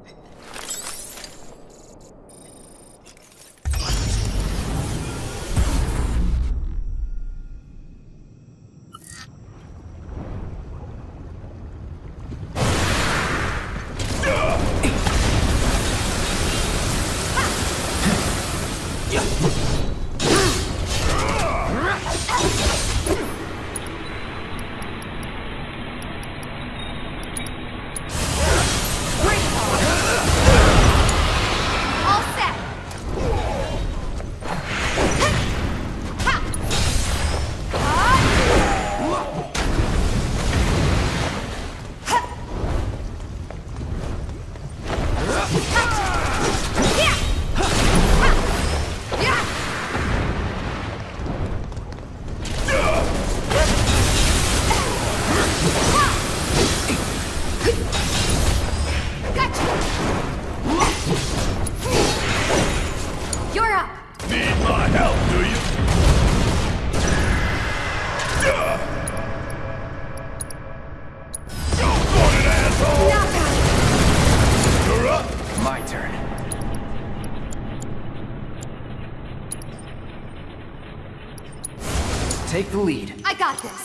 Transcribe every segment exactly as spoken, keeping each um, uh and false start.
Take the lead. I got this.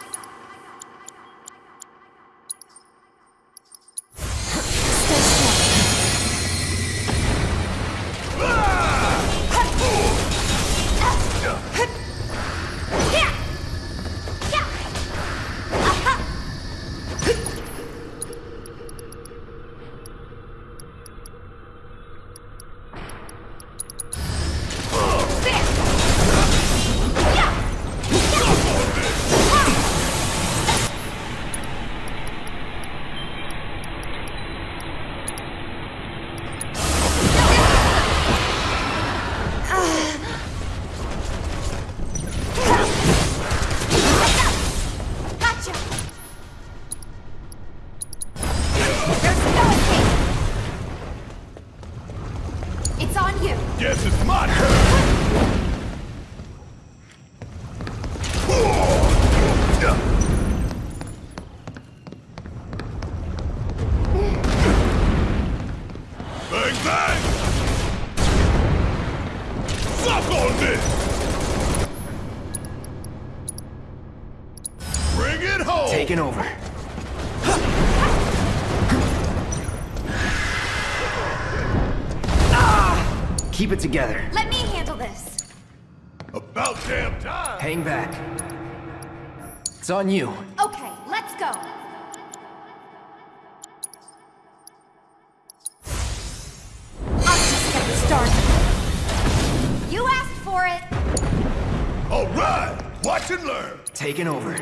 Guess it's my turn! Bang bang! Suck on this! Bring it home! Taking over. Keep it together. Let me handle this. About damn time! Hang back. It's on you. Okay, let's go. I'll just get started. You asked for it. All right! Watch and learn! Taking over.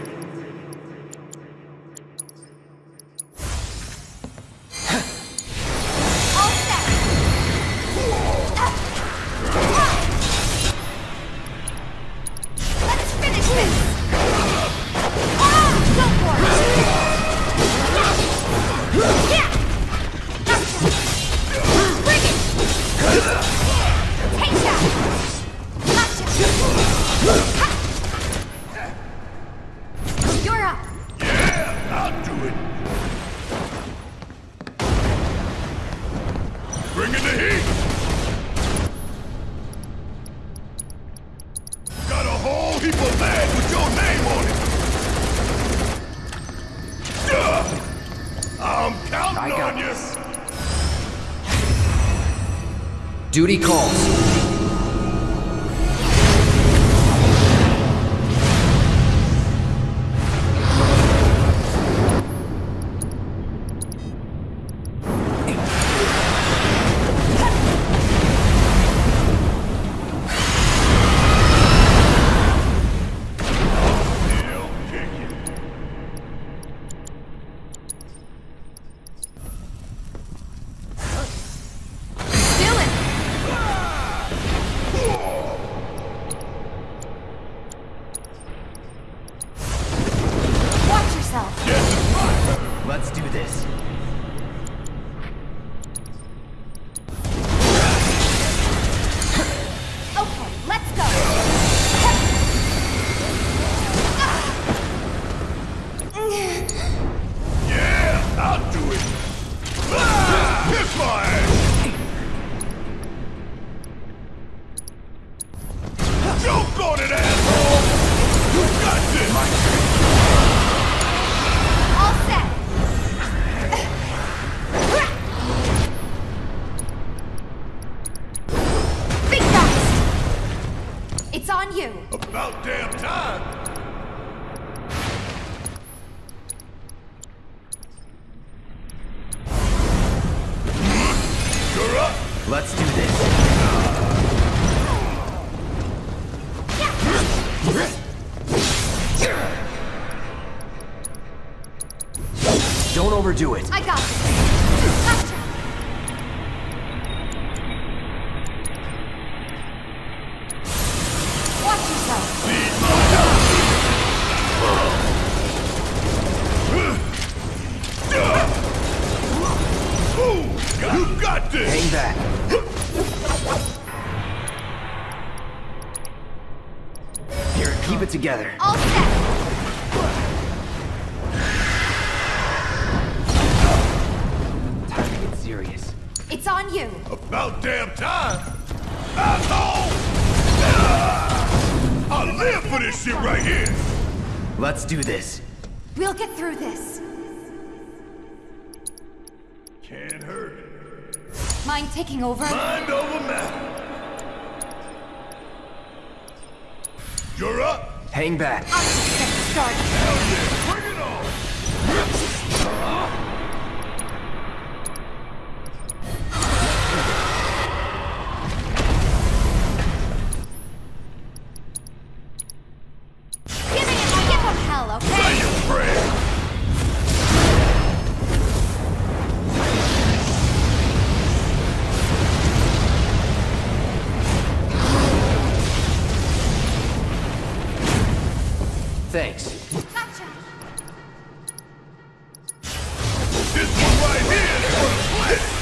You're up. Yeah, I'll do it. Bring in the heat. Got a whole heap of land with your name on it. Duh. I'm counting I got on you. this. Duty calls. on you. About damn time. You're up. Let's do this. Don't overdo it. I got this. Gotcha. Watch yourself. Ooh, you got this. Hang back. Here, keep it together. All set. Time to get serious. It's on you. About damn time. Asshole! I live for this shit right here. Let's do this. We'll get through this. Can't hurt. Mind taking over? Mind over matter. You're up. Hang back. I'll just get started. Hell yeah, bring it on. Give me it. Give them hell, okay? Say your prayer. Thanks. Gotcha. This one right here is for the split.